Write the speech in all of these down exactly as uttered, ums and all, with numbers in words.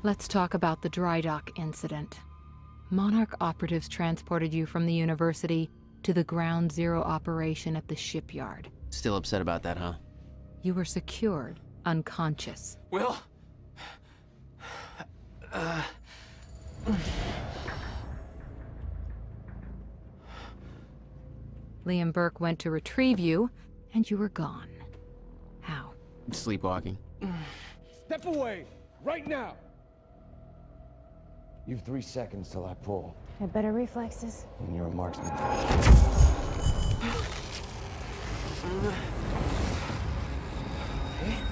Let's talk about the dry dock incident. Monarch operatives transported you from the university to the ground zero operation at the shipyard. Still upset about that, huh? You were secured, unconscious. Will? Uh... Liam Burke went to retrieve you, and you were gone. How? Sleepwalking. Step away! Right now! You've three seconds till I pull. Have better reflexes. And you're a marksman. Okay.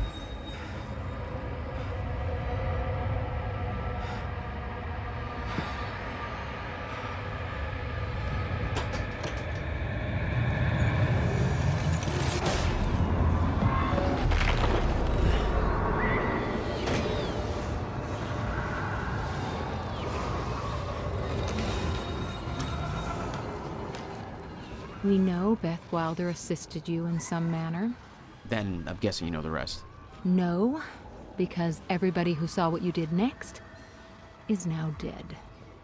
We know Beth Wilder assisted you in some manner. Then I'm guessing you know the rest. No, because everybody who saw what you did next is now dead.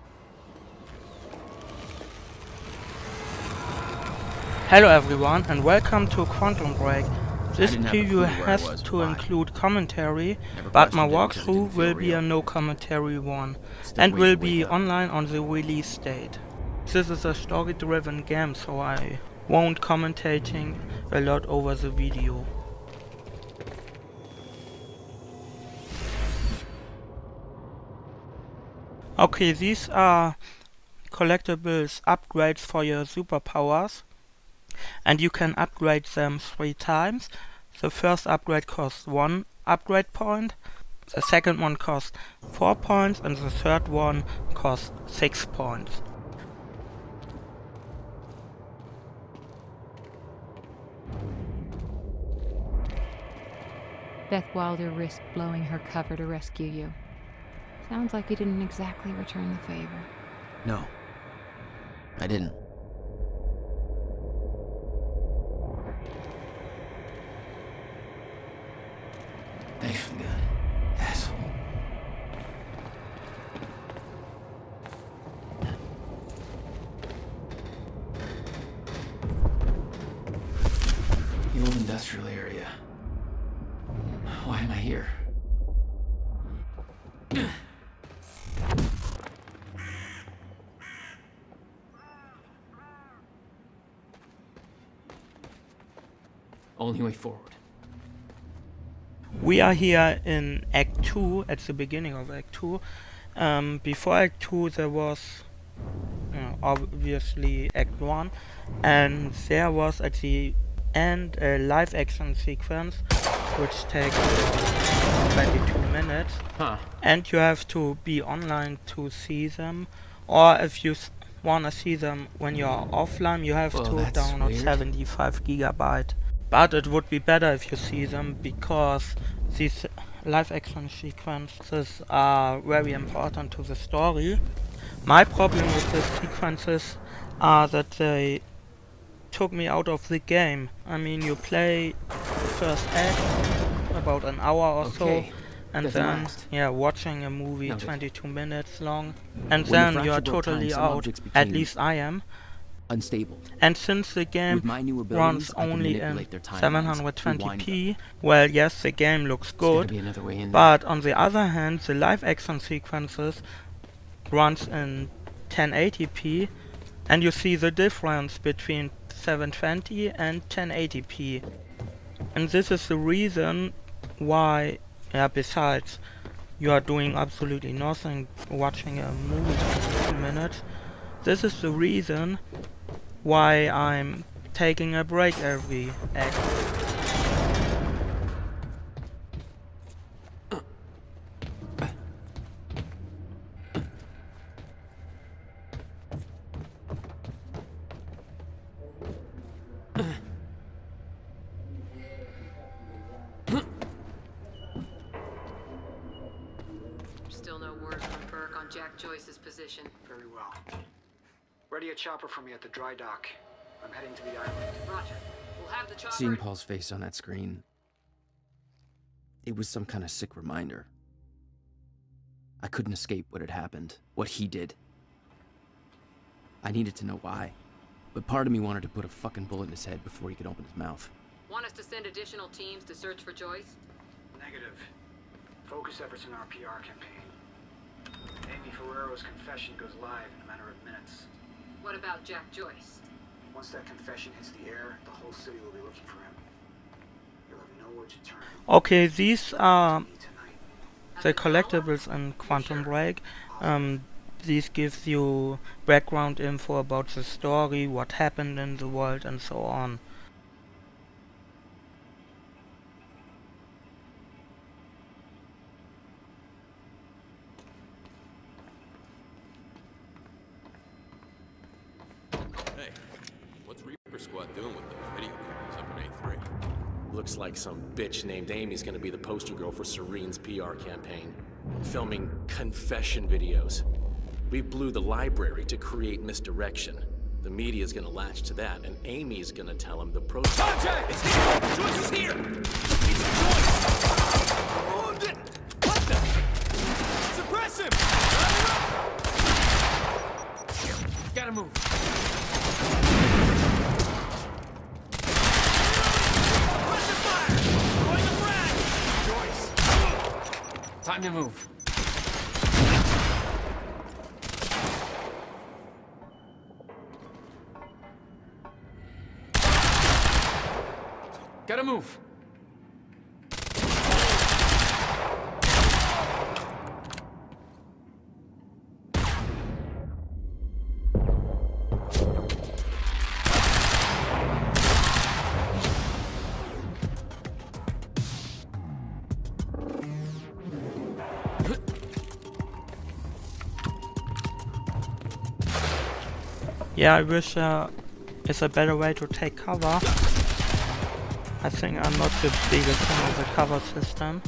Hello everyone and welcome to Quantum Break. This preview has was, to why? include commentary, Never but my questioned it because it walkthrough didn't feel will be real. a no commentary one, Still and wait will to be wake up. online on the release date. This is a story driven game, so I won't commentating a lot over the video. Okay, these are collectibles upgrades for your superpowers, and you can upgrade them three times. The first upgrade costs one upgrade point, the second one costs four points, and the third one costs six points. Beth Wilder risked blowing her cover to rescue you. Sounds like you didn't exactly return the favor. No. I didn't. Thanks for the gun, asshole. The old industrial area. Why am I here? Only way forward. We are here in Act two, at the beginning of Act two. Um, before Act two there was uh, obviously Act one, and there was at the end a live action sequence which takes uh, twenty-two minutes, Huh. and you have to be online to see them, or if you wanna see them when you are offline you have Well, to that's download weird. seventy-five gigabyte. But it would be better if you see them, because these live action sequences are very important to the story. My problem with the sequences are that they took me out of the game. I mean, you play first act about an hour or Okay. so, and Doesn't then last. yeah, watching a movie Noted. twenty-two minutes long, and When the then you fracture are broke time, totally some out. objects At became least I am. unstable. And since the game With my new runs abilities, I can only in manipulate their timelines, seven twenty rewind p, well, yes, the game looks There's gotta good, be another way in there. but on the other hand, the live action sequences runs in ten eighty p, and you see the difference between seven twenty and ten eighty p. And this is the reason why, yeah, besides you are doing absolutely nothing watching a movie twenty-two minutes, this is the reason why I'm taking a break every act. Still no word from Burke on Jack Joyce's position. Very well. Ready a chopper for me at the dry dock. I'm heading to the island. Roger. We'll have the chopper. Seeing Paul's face on that screen, it was some kind of sick reminder. I couldn't escape what had happened, what he did. I needed to know why, but part of me wanted to put a fucking bullet in his head before he could open his mouth. Want us to send additional teams to search for Joyce? Negative. Focus efforts in our P R campaign. Amy Ferrero's confession goes live in a matter of minutes. What about Jack Joyce? Once that confession hits the air, the whole city will be looking for him. You'll have nowhere to turn. Okay, these are the collectibles in Quantum Break. Um, these gives you background info about the story, what happened in the world, and so on. Hey, what's Reaper Squad doing with those video cameras up in A three? Looks like some bitch named Amy's gonna be the poster girl for Serene's P R campaign. Filming confession videos. We blew the library to create misdirection. The media's gonna latch to that, and Amy's gonna tell him the pro- Contact! It's here! Joyce is here! It's Joyce! Oh, th what the? Suppress him! Gotta move. Pressure fire! Going to Brad! Joyce! Time to move. Gotta move. Yeah, I wish uh, it's a better way to take cover. I think I'm not the biggest fan of the cover system.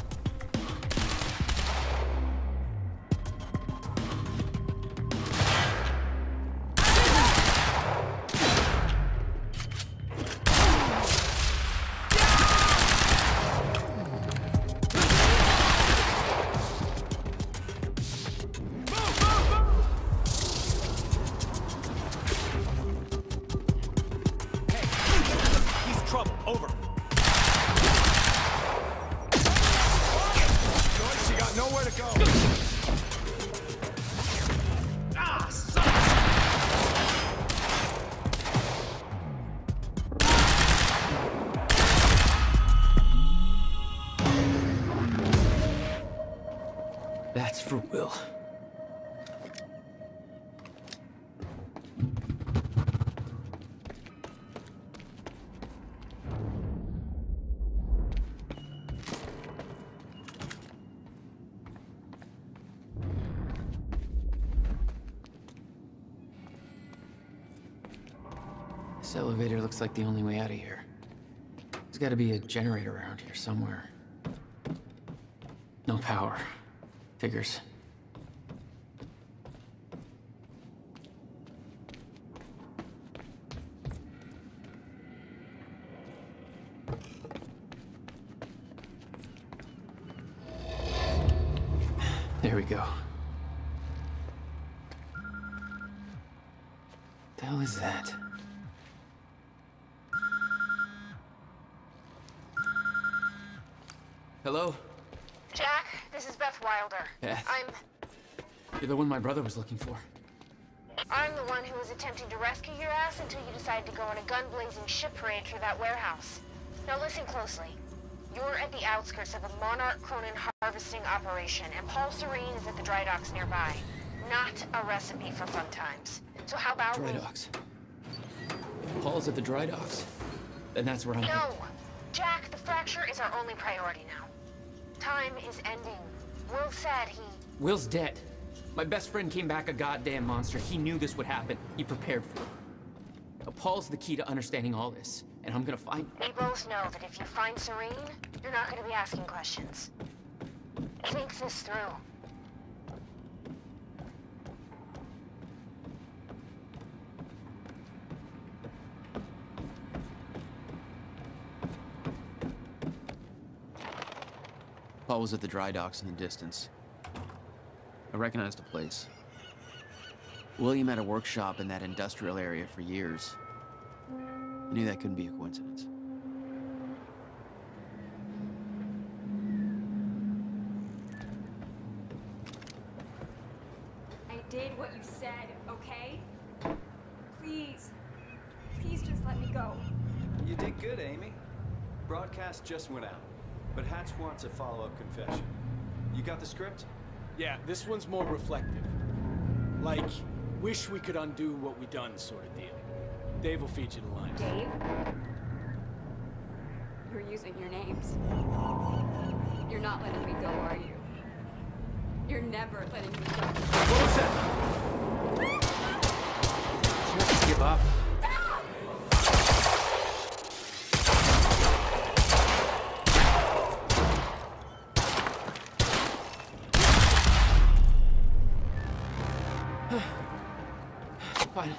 He's in trouble. Over. Joyce, you got nowhere to go. Ah, son. That's for Will. This elevator looks like the only way out of here. There's gotta be a generator around here somewhere. No power. Figures. There we go. The hell is that? Hello? Jack, this is Beth Wilder. Beth. I'm... You're the one my brother was looking for. I'm the one who was attempting to rescue your ass until you decided to go on a gun-blazing shit parade through that warehouse. Now listen closely. You're at the outskirts of a Monarch Cronin harvesting operation, and Paul Serene is at the dry docks nearby. Not a recipe for fun times. So how about Dry we... docks. Paul's at the dry docks. Then that's where I'm... No! Jack, the fracture is our only priority now. Time is ending. Will said he... Will's dead. My best friend came back a goddamn monster. He knew this would happen. He prepared for it. Now, Paul's the key to understanding all this, and I'm gonna find... We both know that if you find Serene, you're not going to be asking questions. Think this through. Paul was at the dry docks in the distance. I recognized the place. William had a workshop in that industrial area for years. I knew that couldn't be a coincidence. I did what you said, okay? Please. Please just let me go. You did good, Amy. Broadcast just went out, but Hatch wants a follow-up confession. You got the script? Yeah, this one's more reflective. Like, wish we could undo what we done sort of deal. Dave will feed you the lines. Dave? You're using your names. You're not letting me go, are you? You're never letting me go. What was that? Just give up. Fine.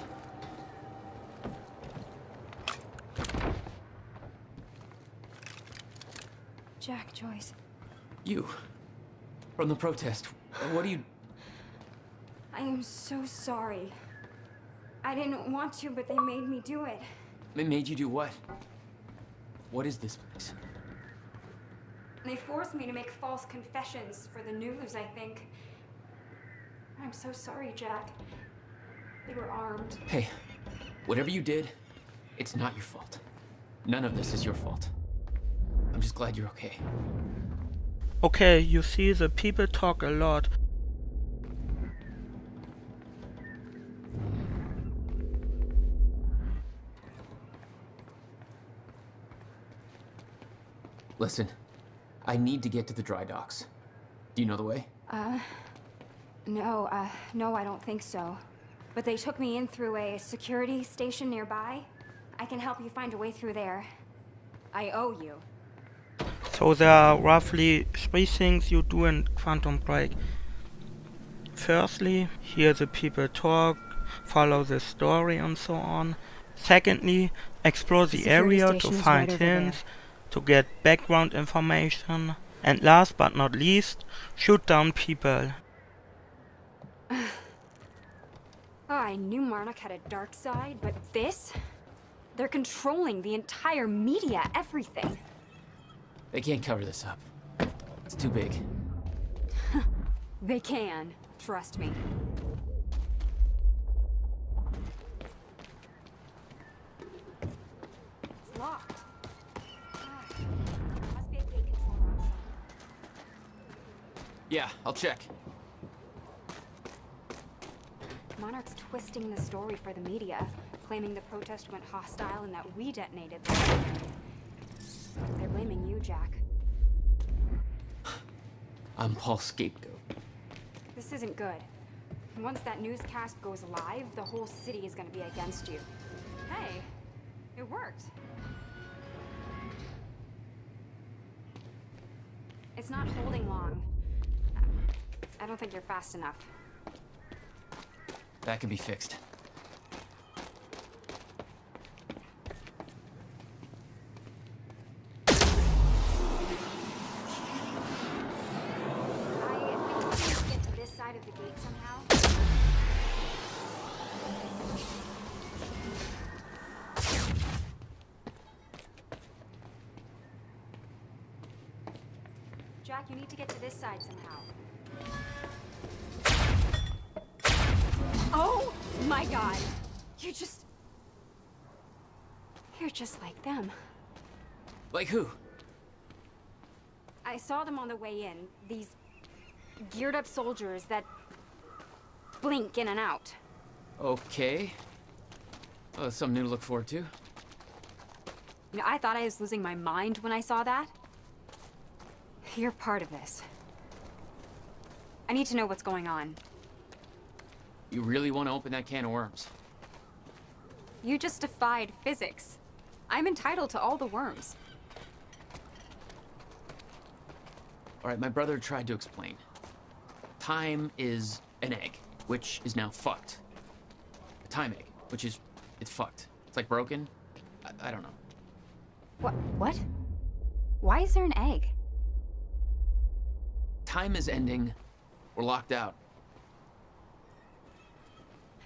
Jack, Joyce. You. From the protest. What do you... I am so sorry. I didn't want to, but they made me do it. They made you do what? What is this place? They forced me to make false confessions for the news, I think. I'm so sorry, Jack. They were armed. Hey, whatever you did, it's not your fault. None of this is your fault. I'm just glad you're okay. Okay, you see the people talk a lot. Listen, I need to get to the dry docks. Do you know the way? Uh, no, uh, no, I don't think so. But they took me in through a security station nearby. I can help you find a way through there. I owe you. So there are roughly three things you do in Quantum Break. Firstly, hear the people talk, follow the story and so on. Secondly, explore the, The area security to station is find right over hints, to get background information. And last but not least, shoot down people. Oh, I knew Marnock had a dark side, but this? They're controlling the entire media, everything. They can't cover this up. It's too big. They can, trust me. It's locked. Ah, must be a gate controller outside. Yeah, I'll check. Monarch's twisting the story for the media, claiming the protest went hostile and that we detonated them. They're blaming you, Jack. I'm Paul's scapegoat. This isn't good. Once that newscast goes live, the whole city is gonna be against you. Hey, it worked. It's not holding long. I don't think you're fast enough. That can be fixed. Get to this side of the gate somehow. Jack, you need to get to this side somehow. Oh my God! You just... You're just like them. Like who? I saw them on the way in. These geared up soldiers that blink in and out. Okay. Oh, something new to look forward to. You know, I thought I was losing my mind when I saw that. You're part of this. I need to know what's going on. You really want to open that can of worms? You just defied physics. I'm entitled to all the worms. All right, my brother tried to explain. Time is an egg, which is now fucked. A time egg, which is, it's fucked. It's like broken. I, I don't know. What? What? Why is there an egg? Time is ending. We're locked out.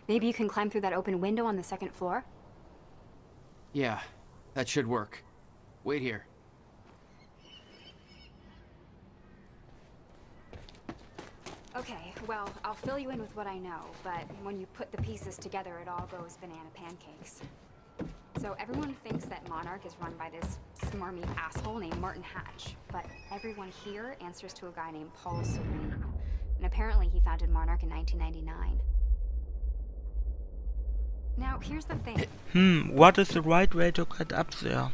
Maybe you can climb through that open window on the second floor? Yeah, that should work. Wait here. Okay, well, I'll fill you in with what I know, but when you put the pieces together, it all goes banana pancakes. So everyone thinks that Monarch is run by this smarmy asshole named Martin Hatch, but everyone here answers to a guy named Paul Serene. And apparently he founded Monarch in nineteen ninety-nine. Now, here's the thing. Hmm, what is the right way to get up there?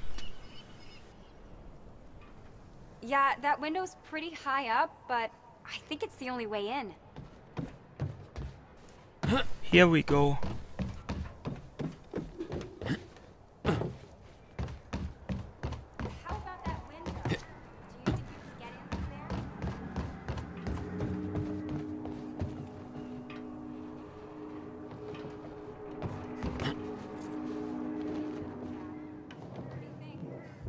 Yeah, that window's pretty high up, but I think it's the only way in. Here we go. How about that window? Do you think you can get in through there? What do you think?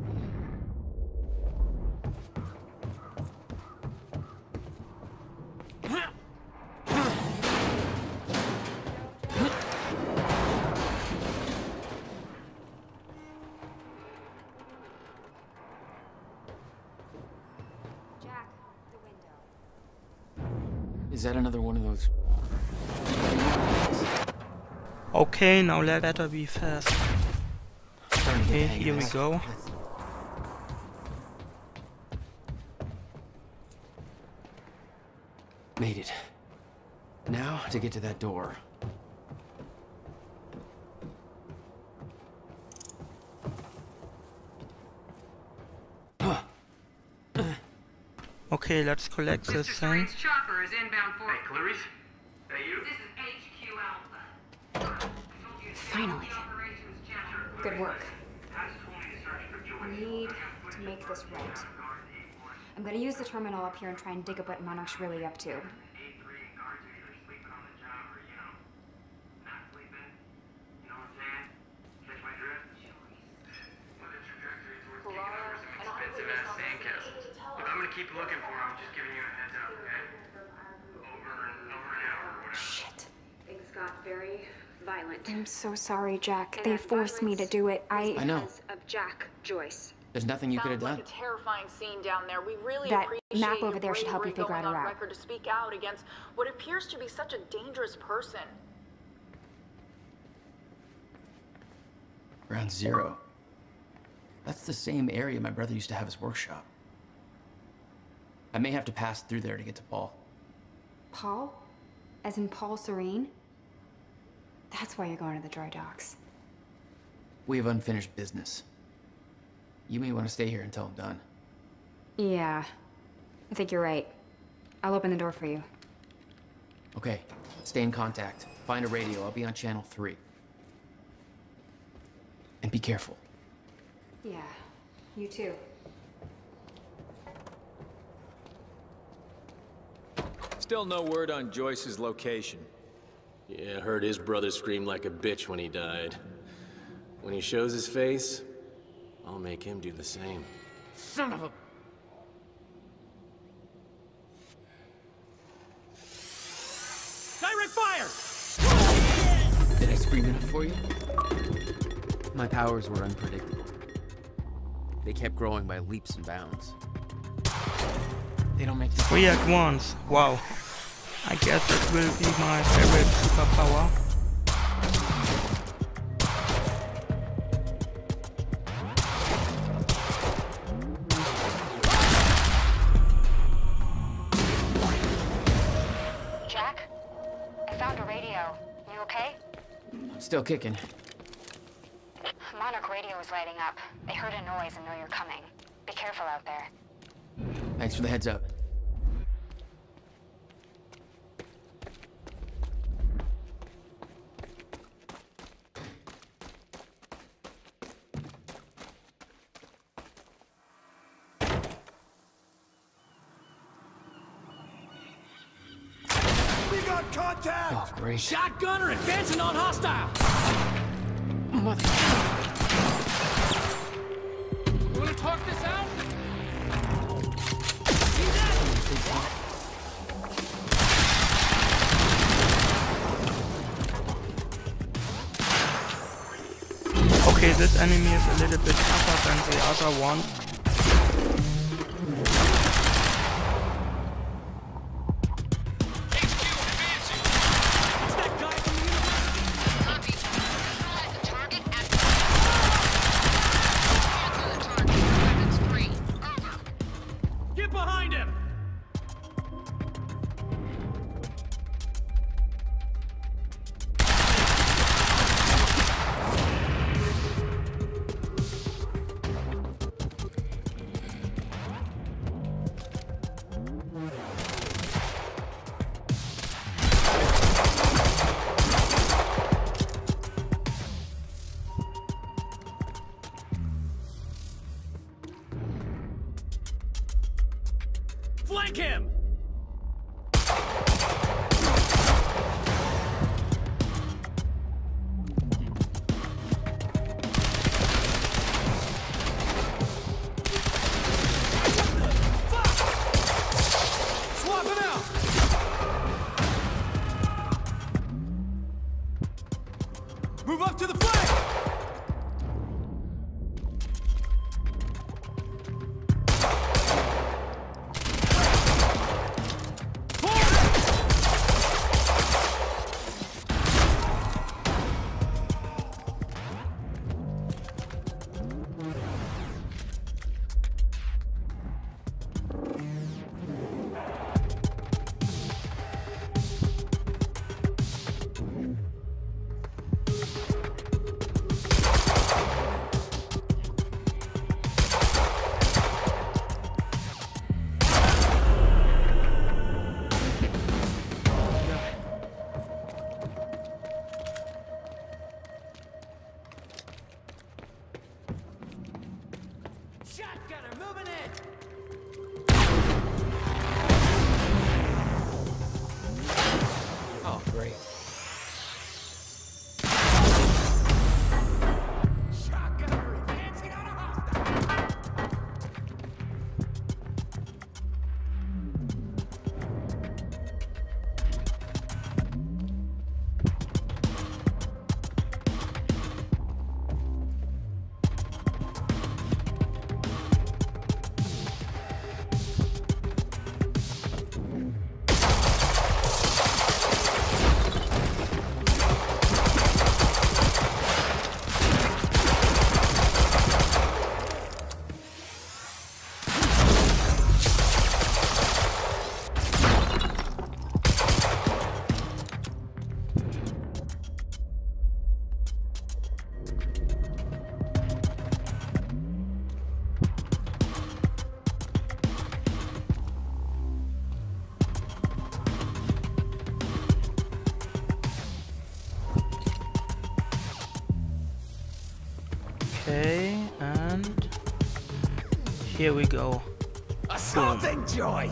Jack, the window. Is that another one of those? Okay, now let better be fast. Starting to get Okay, the hang of here we this. go. Made it. Now to get to that door. Okay, let's collect this Mister thing. Serene's chopper is inbound for... Hey, Clarice? Hey, you? This is H Q Alpha. Finally. Good work. I need to make this right. I'm gonna use the terminal up here and try and dig up what Monarch's really up to. I'm gonna keep looking for him. Just giving you a heads up, okay? Over and over an hour or whatever. Shit. Things got very violent. I'm so sorry, Jack. And They that forced me to violence do it. I I... know. Because of Jack Joyce. There's nothing you could have Sounds done. like a terrifying scene down there. We really That appreciate map your over there should help you bravery figure out going a on route. record to speak out against what appears to be such a dangerous person. Ground Zero. That's the same area my brother used to have his workshop. I may have to pass through there to get to Paul. Paul? As in Paul Serene? That's why you're going to the dry docks. We have unfinished business. You may want to stay here until I'm done. Yeah. I think you're right. I'll open the door for you. Okay, stay in contact. Find a radio. I'll be on channel three. And be careful. Yeah. You too. Still no word on Joyce's location. Yeah, heard his brother scream like a bitch when he died. When he shows his face, I'll make him do the same. Son of a... Direct fire! Did I scream enough for you? My powers were unpredictable. They kept growing by leaps and bounds. They don't make the... Three at once. Wow. I guess it will be my favorite superpower. Jack? I found a radio. You okay? I'm still kicking. Monarch radio is lighting up. They heard a noise and know you're coming. Be careful out there. Thanks for the heads up. We got contact! Oh, great. Shotgunner advancing on hostile! Mother... You wanna talk this out? Okay, this enemy is a little bit tougher than the other one. Get behind him! Flank him! Swap him out! Move up to the flank! Shotgunner moving in! Oh, great. Shotgunner advancing on a hostile! Okay, and here we go. Assaulting Joyce!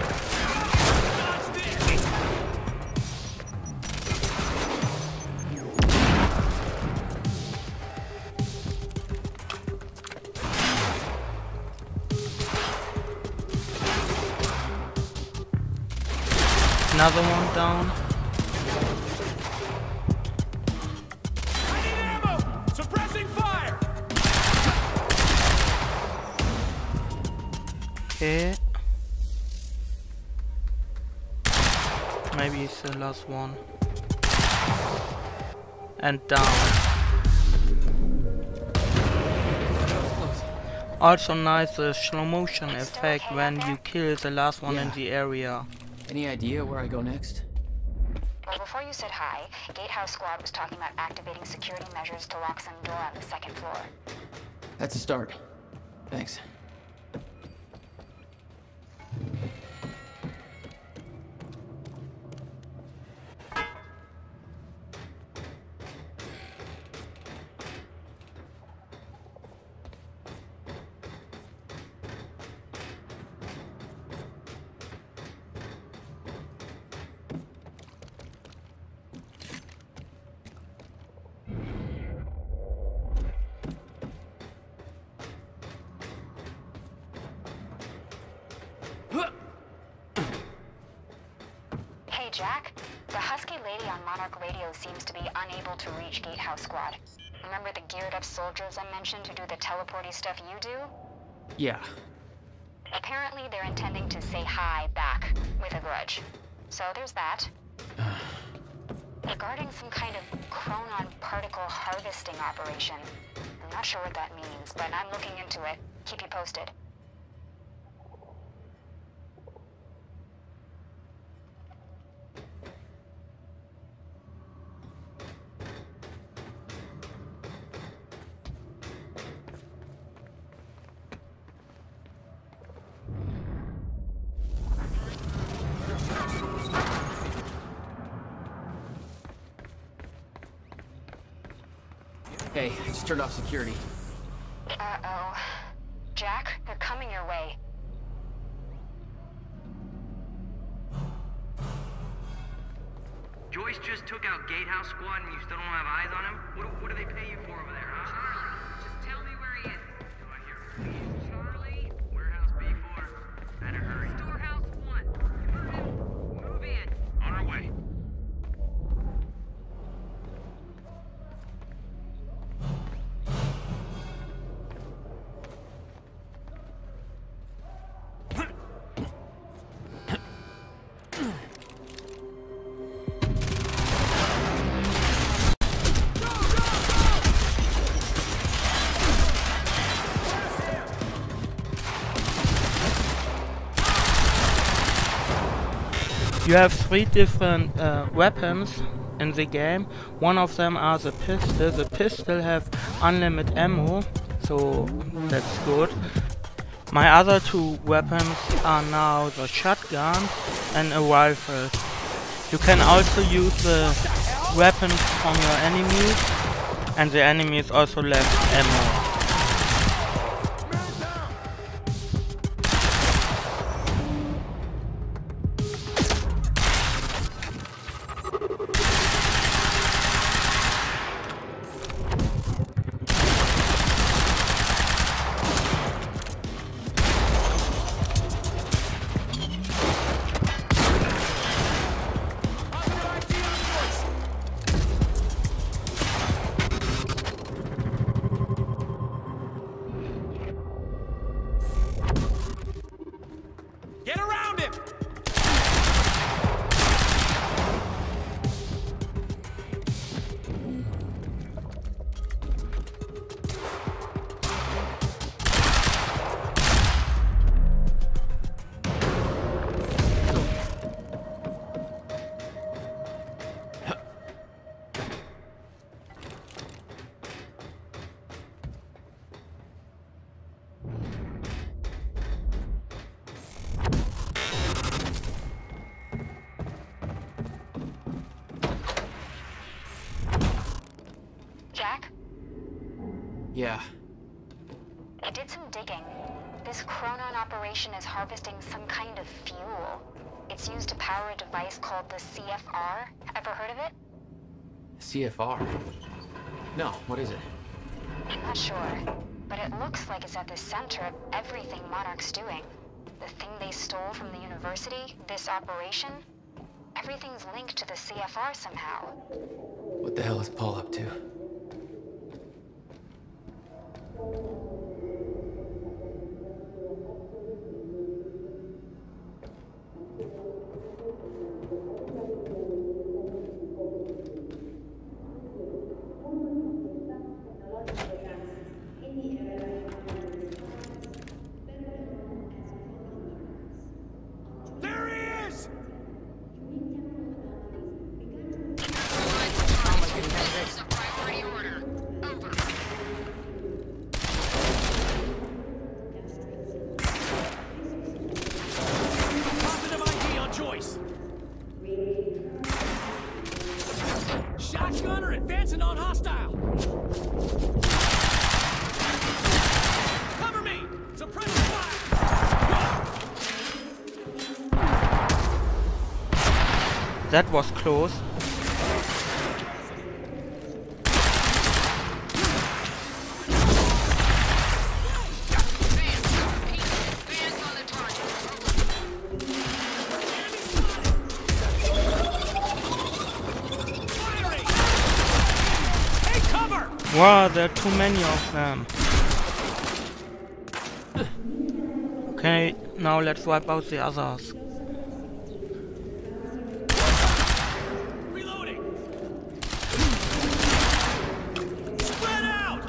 Another one down. I need ammo! Suppressing fire! Okay. Maybe it's the last one. And down. Also nice the slow motion effect when you kill the last one in the area. Any idea where I go next? Well, before you said hi, Gatehouse Squad was talking about activating security measures to lock some door on the second floor. That's a start. Thanks. Jack, the husky lady on Monarch Radio seems to be unable to reach Gatehouse Squad. Remember the geared up soldiers I mentioned who do the teleporty stuff you do? Yeah. Apparently they're intending to say hi back with a grudge. So there's that. Regarding some kind of chronon particle harvesting operation. I'm not sure what that means, but I'm looking into it. Keep you posted. Hey, I just turned off security. Uh-oh. Jack, they're coming your way. Joyce just took out Gatehouse Squad and you still don't have eyes on him? What, what do they pay you for over there, huh? Charlie, just tell me where he is. Do I hear please? Charlie? Warehouse B four. Better hurry. Storehouse one. You heard him? Move in. On our way. You have three different uh, weapons in the game. One of them are the pistol. The pistol have unlimited ammo, so that's good. My other two weapons are now the shotgun and a rifle. You can also use the weapons from your enemies, and the enemies also left ammo. Jack? Yeah. I did some digging. This chronon operation is harvesting some kind of fuel. It's used to power a device called the C F R. Ever heard of it? C F R? No, what is it? I'm not sure, but it looks like it's at the center of everything Monarch's doing. The thing they stole from the university, this operation, everything's linked to the C F R somehow. What the hell is Paul up to? Shotgunner advancing on hostile. Cover me. Suppress fire. That was close. Wow, there are too many of them. Okay, now let's wipe out the others. Reloading. Spread out.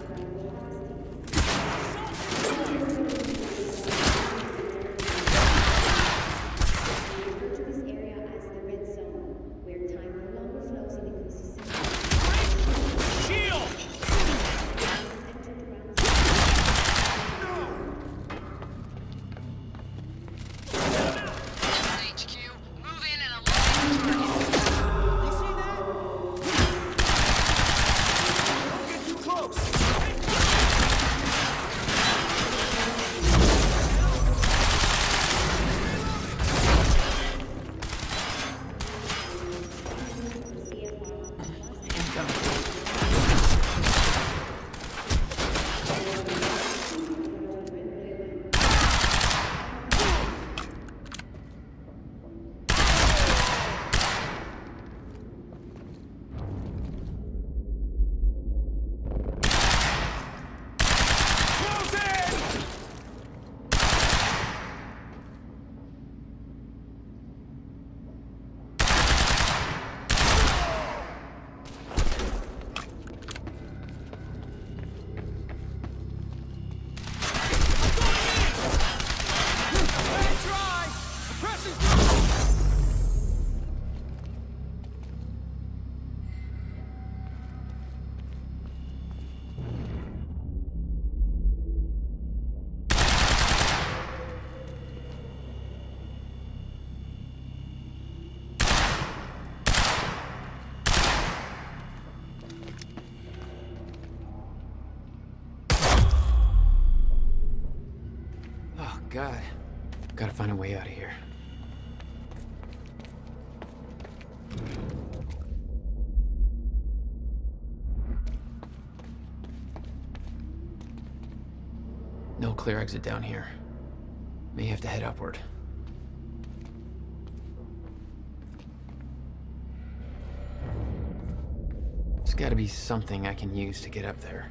Shield. H Q, move in and eliminate the target. You see that? Don't get too close. Close in. Let it dry. Pressing through. Oh, God. Gotta find a way out of here. No clear exit down here. May have to head upward. There's gotta be something I can use to get up there.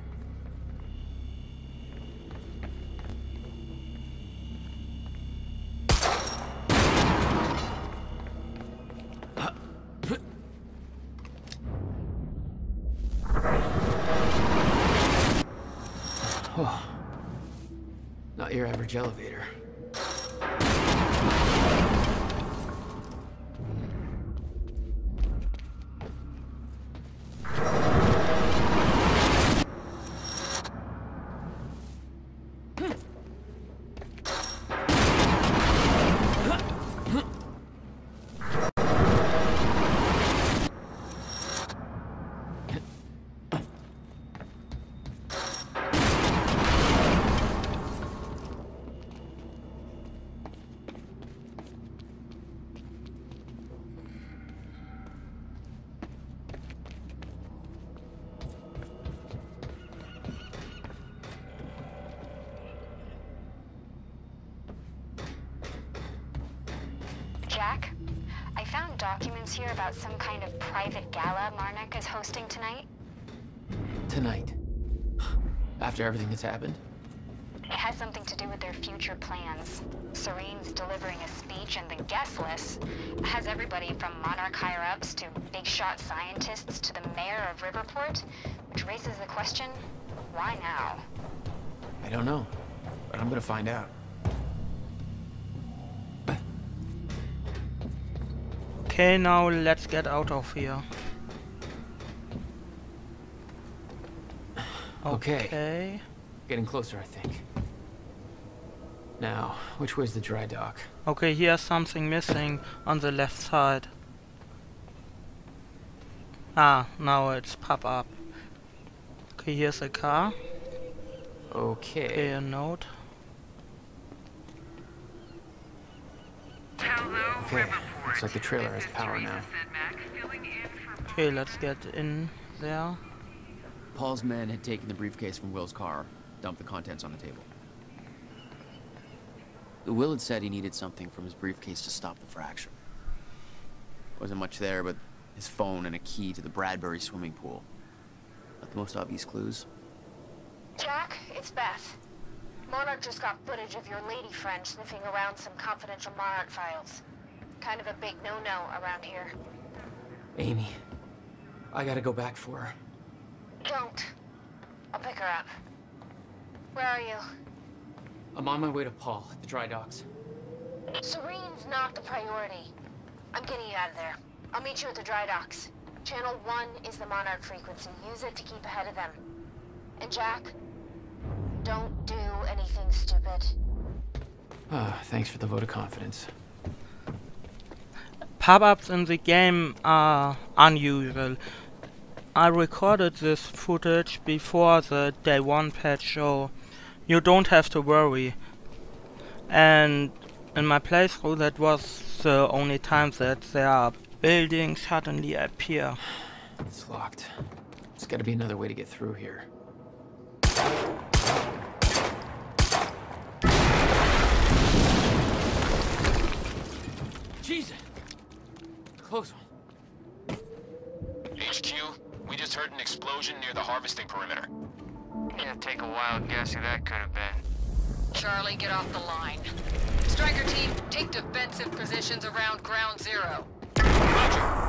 Oh, not your average elevator. Jack, I found documents here about some kind of private gala Marnik is hosting tonight. Tonight. After everything that's happened? It has something to do with their future plans. Serene's delivering a speech, and the guest list has everybody from Monarch higher-ups to big-shot scientists to the mayor of Riverport, which raises the question, why now? I don't know, but I'm gonna find out. Okay, now let's get out of here. Okay. Okay. Getting closer, I think. Now, which way's the dry dock? Okay, here's something missing on the left side. Ah, now it's pop up. Okay, here's a car. Okay. Okay, a note. Okay, looks like the trailer has power now. Okay, let's get in there. Paul's men had taken the briefcase from Will's car, dumped the contents on the table. Will had said he needed something from his briefcase to stop the fracture. Wasn't much there but his phone and a key to the Bradbury swimming pool. Not the most obvious clues. Jack, it's Beth. Monarch just got footage of your lady friend sniffing around some confidential Monarch files. Kind of a big no-no around here. Amy, I gotta go back for her. Don't. I'll pick her up. Where are you? I'm on my way to Paul at the dry docks. Serene's not the priority. I'm getting you out of there. I'll meet you at the dry docks. Channel one is the Monarch frequency. Use it to keep ahead of them. And Jack, don't do anything stupid. Ah, thanks for the vote of confidence. Pop-ups in the game are unusual. I recorded this footage before the day one patch, so you don't have to worry. And in my playthrough, that was the only time that there are buildings suddenly appear. It's locked. There's gotta be another way to get through here. Jesus! Close one. H Q, we just heard an explosion near the harvesting perimeter. Yeah, take a wild guess who that could have been. Charlie, get off the line. Striker team, take defensive positions around ground zero. Roger.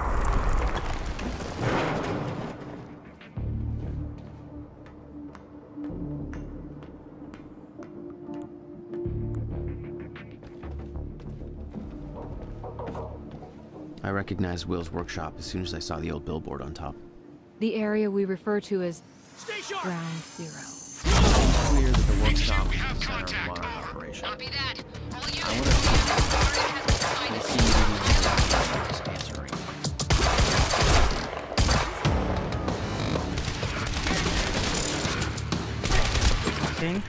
I recognized Will's workshop as soon as I saw the old billboard on top. The area we refer to as ground zero. It's clear that the workshop is the center of the Monarch operation. Copy that. All I units, want the to target has been sighted. see answering. Thing.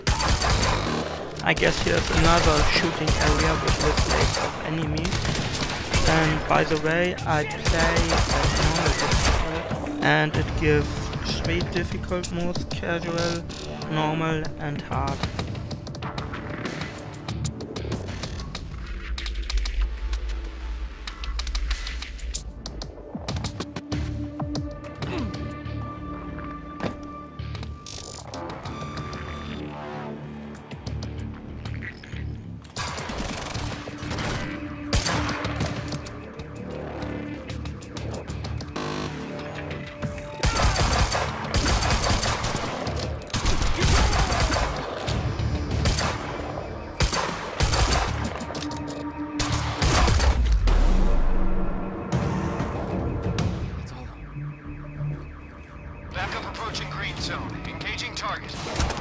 I guess here's another shooting area with this lake of enemies. And by the way, I play at normal difficult, and it gives three difficult modes: casual, normal, and hard. Backup approaching green zone. Engaging target.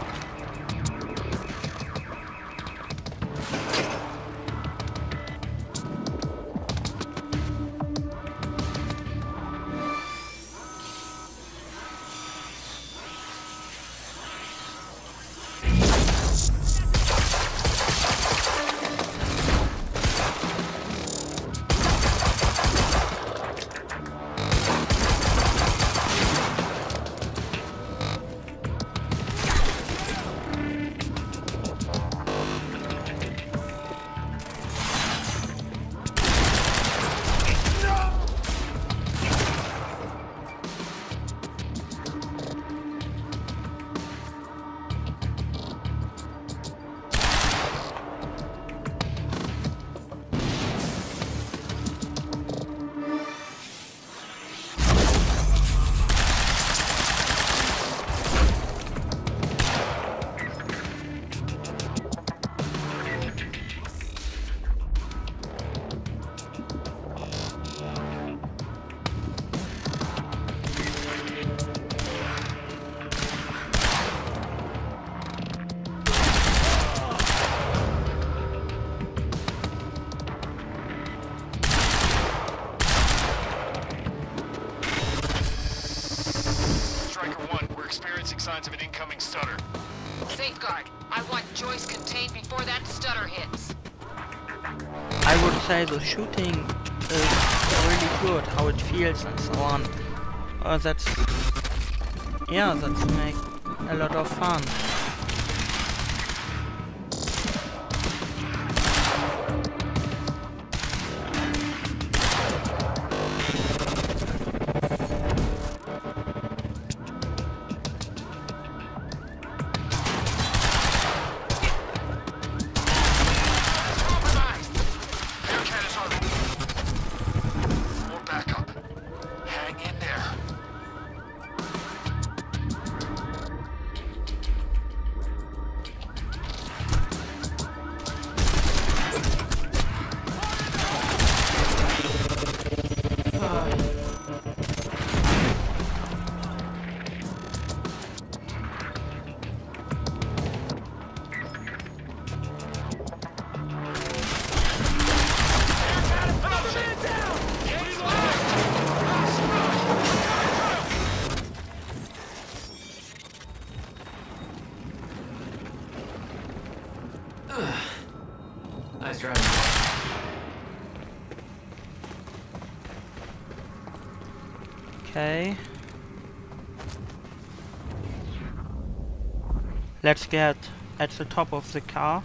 Signs of an incoming stutter. Safeguard. I want Joyce contained before that stutter hits. I would say the shooting is really good, how it feels and so on. Uh, that's... yeah, that's make a lot of fun. Nice driving. Okay. Let's get at the top of the car.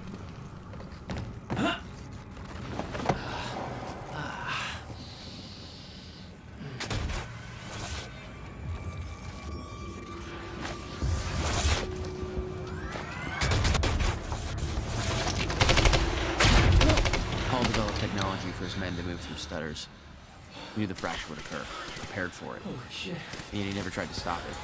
Paul developed technology for his men to move through stutters. He knew the fracture would occur, prepared for it. Oh shit. And yet he never tried to stop it.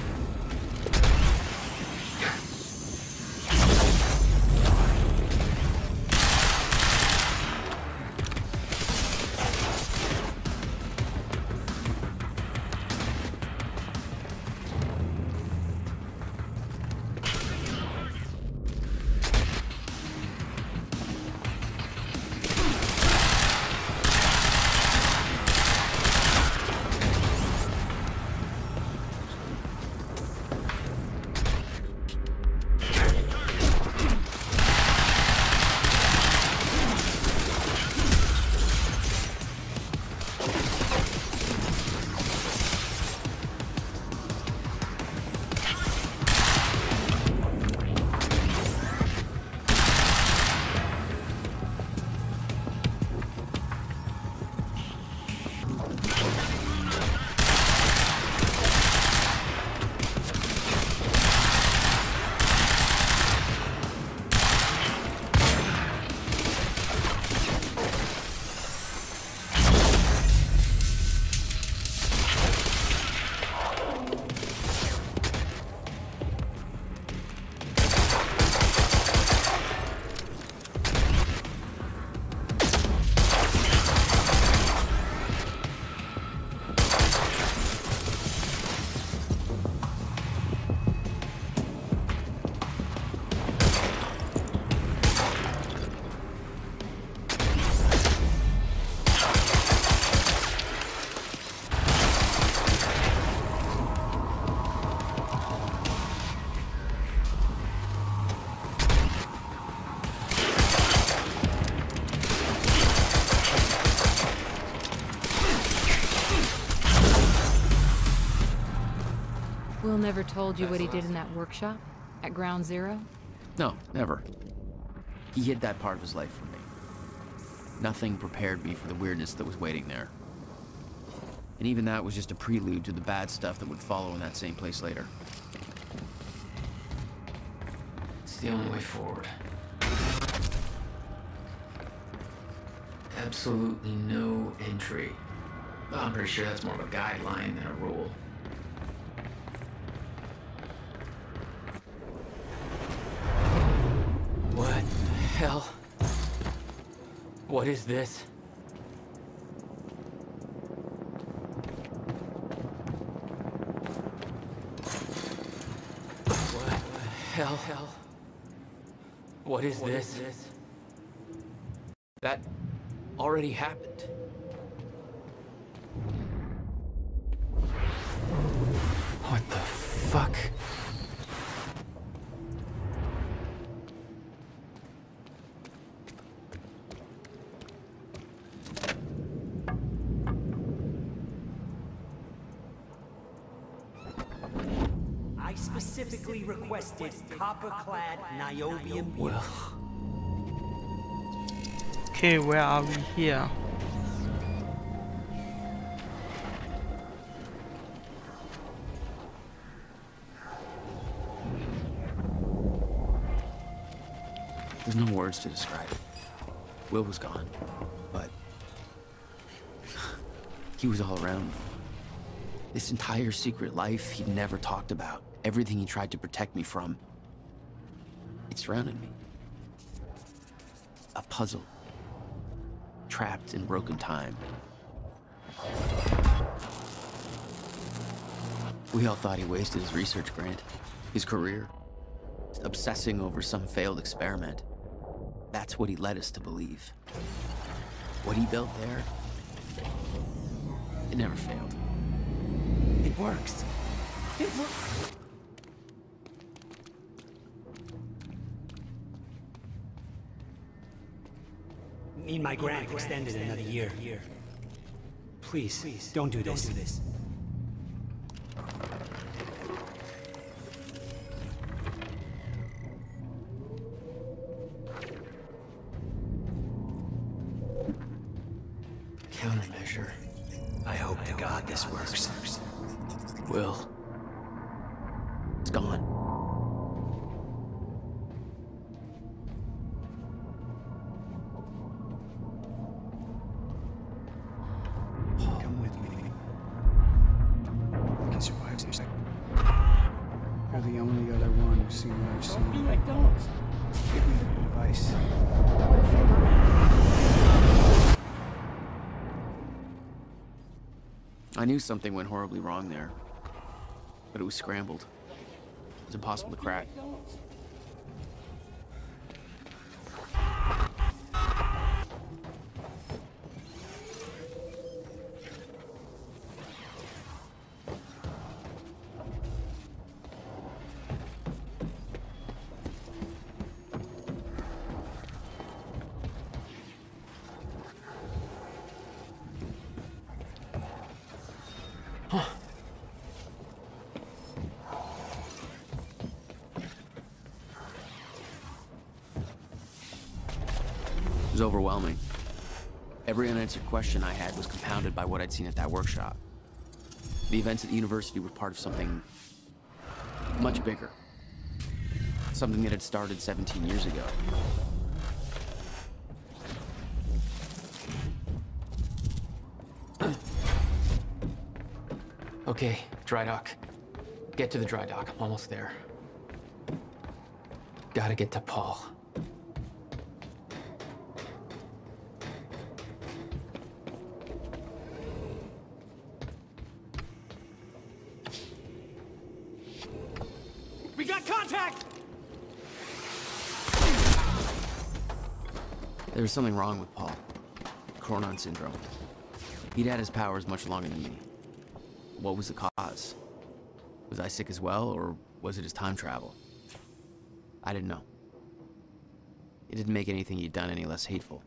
Will never told you what he did in that workshop at Ground Zero? No, never. He hid that part of his life from me. Nothing prepared me for the weirdness that was waiting there. And even that was just a prelude to the bad stuff that would follow in that same place later. It's the only way forward. Absolutely no entry. Well, I'm pretty sure that's more of a guideline than a rule. What the hell? What is this? What the hell? hell? What is what this? Is this? That already happened. What the fuck? I specifically requested copper-clad niobium. Well. Okay, where are we here? There's no words to describe it. Will was gone, but he was all around me. This entire secret life he'd never talked about, everything he tried to protect me from, it surrounded me. A puzzle, trapped in broken time. We all thought he wasted his research grant, his career, obsessing over some failed experiment. That's what he led us to believe. What he built there, it never failed. It works. It works. Need my grant extended another year. Please, please, don't do this. Don't do this. Countermeasure. I hope to God this works. Will. It's gone. Come with me. I can survive this. You're the only other one who's seen what I've seen. Don't be like don't. Give me the device. What if you... I knew something went horribly wrong there, but it was scrambled. It was impossible to crack. It was overwhelming. Every unanswered question I had was compounded by what I'd seen at that workshop. The events at the university were part of something much bigger. Something that had started seventeen years ago. Okay, dry dock. Get to the dry dock. I'm almost there. Gotta get to Paul. We got contact! There was something wrong with Paul. Chronon syndrome. He'd had his powers much longer than me. What was the cause? Was I sick as well, or was it his time travel? I didn't know. It didn't make anything he'd done any less hateful.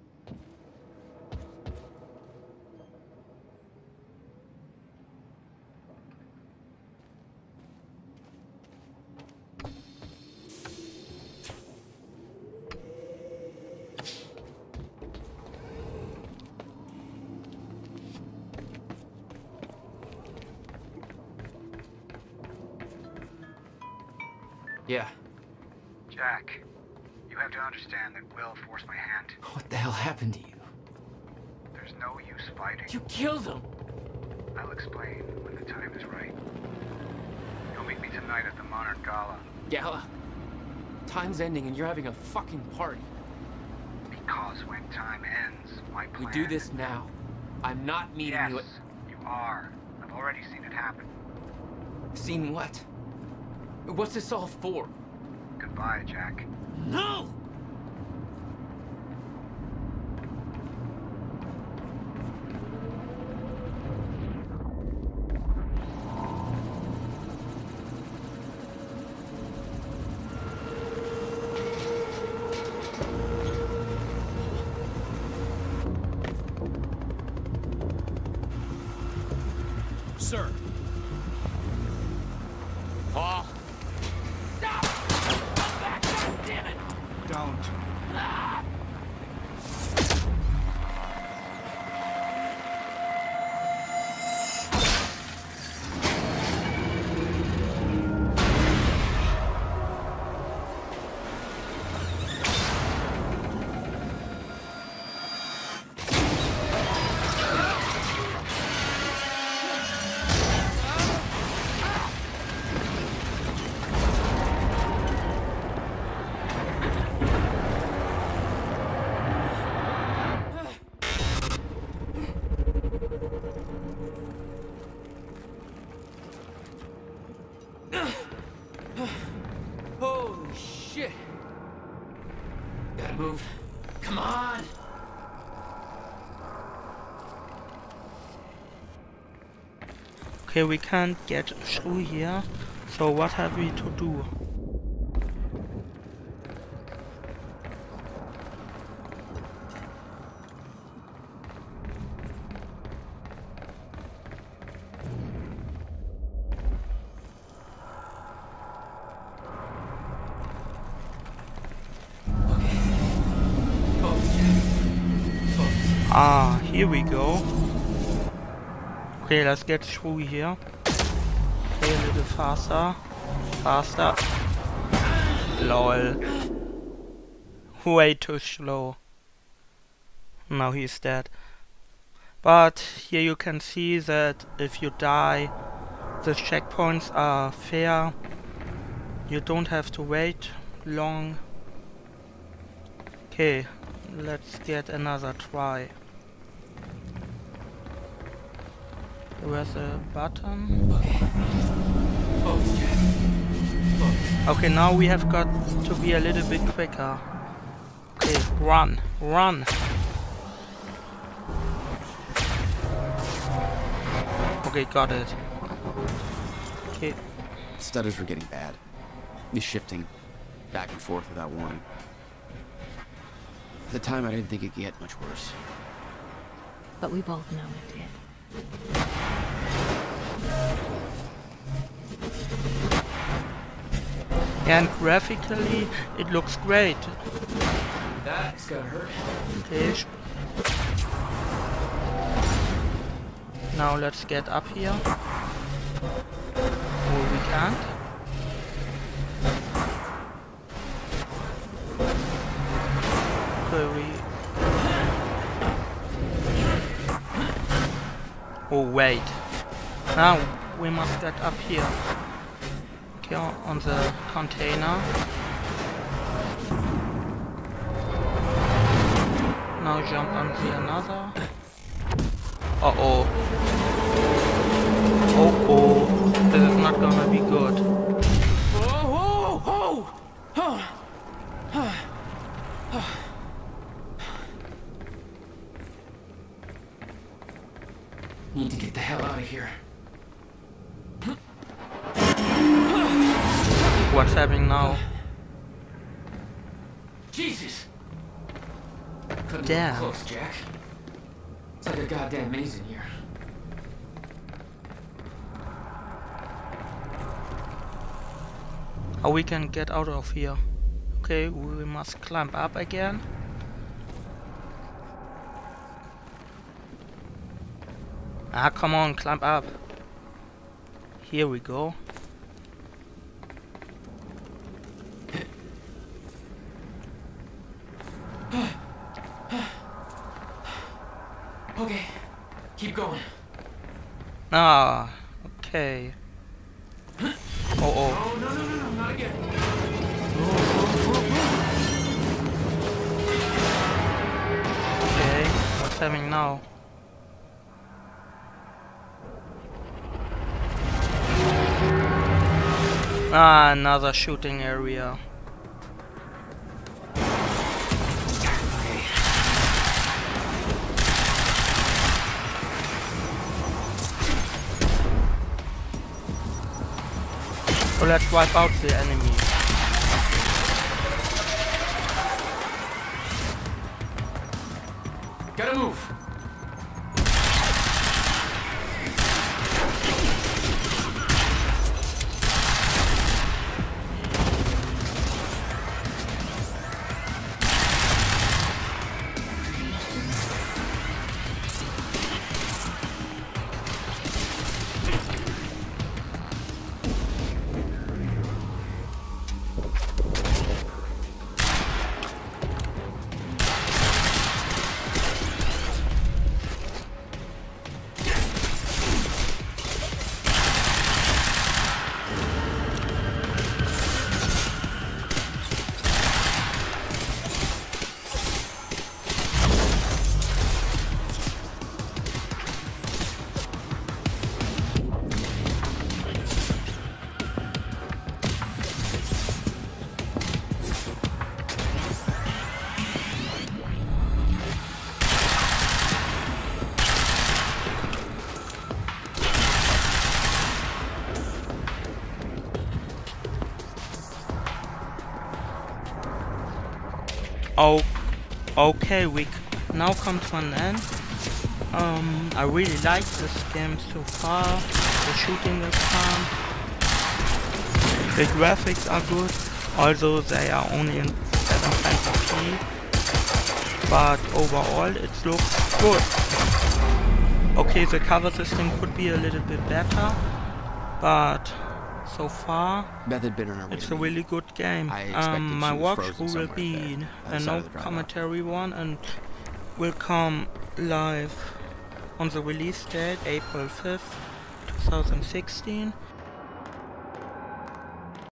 Yeah. Jack, you have to understand that Will forced my hand. What the hell happened to you? There's no use fighting. You killed him! I'll explain when the time is right. You'll meet me tonight at the Monarch Gala. Gala? Time's ending and you're having a fucking party. Because when time ends, my plan... We do this now. I'm not meeting yes, you at... you are. I've already seen it happen. Seen what? What's this all for? Goodbye, Jack. No! Sir. Paul. Stop! Come back! God damn it! Don't. Ah! Holy shit! Gotta move. Come on! Okay, we can't get through here, so what have we to do? Here we go. Okay, let's get through here. Okay, a little faster. Faster. Lol. Way too slow. Now he's dead. But here you can see that if you die, the checkpoints are fair. You don't have to wait long. Okay, let's get another try. Where's the button? Okay, now we have got to be a little bit quicker. Okay, run, run. Okay, got it. Okay. Stutters were getting bad. He's shifting back and forth without warning. At the time, I didn't think it could get much worse. But we both know it did. And graphically, it looks great. That's gonna hurt. Okay. Now let's get up here. Oh, we can't. Okay, we... Oh, wait. Now we must get up here. Okay, on the container. Now jump on the another. Uh oh. Oh oh. This is not gonna be good. Oh, oh, oh, oh. Need to get the hell out of here. What's happening now? Jesus! Couldn't Damn. get close, Jack. It's like a goddamn maze in here. How we can get out of here? Okay, we must climb up again. Ah, come on, climb up. Here we go. Okay, keep going. Ah, okay. Oh oh. Oh, no, no, no, no, not again. Okay, what's happening now? Ah, another shooting area. So let's wipe out the enemies. Gotta move. Oh, okay, we now come to an end. Um, I really like this game so far. The shooting is fun. The graphics are good, although they are only in seven twenty p. But overall, it looks good. Okay, the cover system could be a little bit better, but so far Beth had been on her way it's to a me. really good game. I expected Um, my she was frozen walkthrough will somewhere be there, by the a side no of the dry dock. commentary one and will come live on the release date, April fifth, two thousand sixteen.